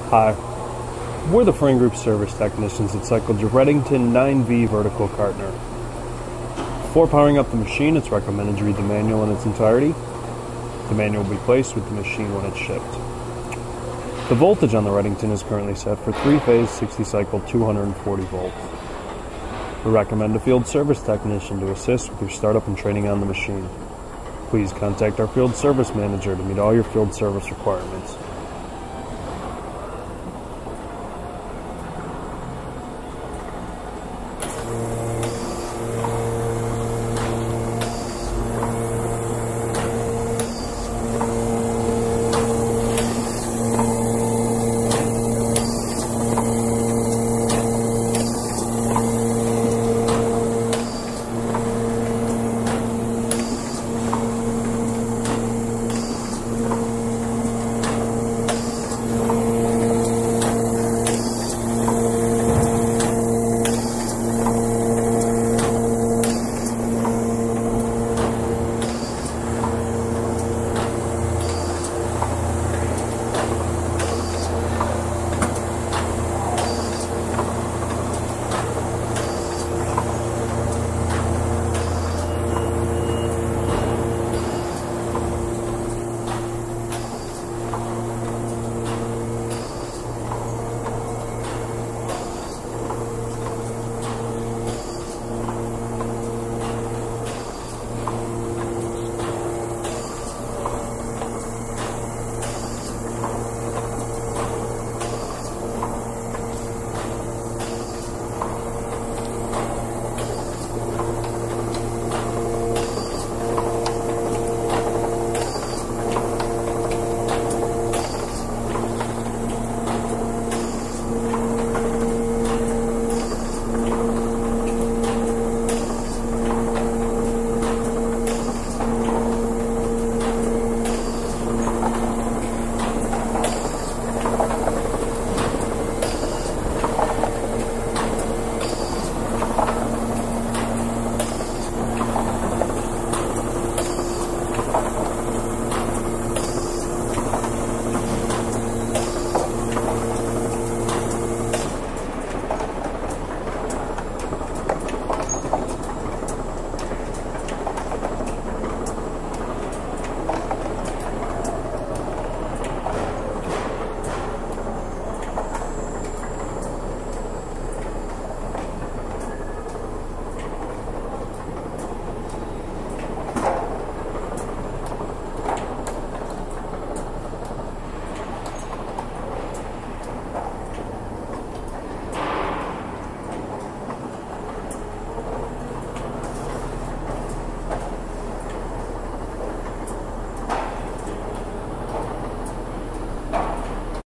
Hi, we're the Frain Group service technicians that cycled your Redington 9V vertical Cartoner. Before powering up the machine, it's recommended you read the manual in its entirety. The manual will be placed with the machine when it's shipped. The voltage on the Redington is currently set for 3-phase 60-cycle 240 volts. We recommend a field service technician to assist with your startup and training on the machine. Please contact our field service manager to meet all your field service requirements.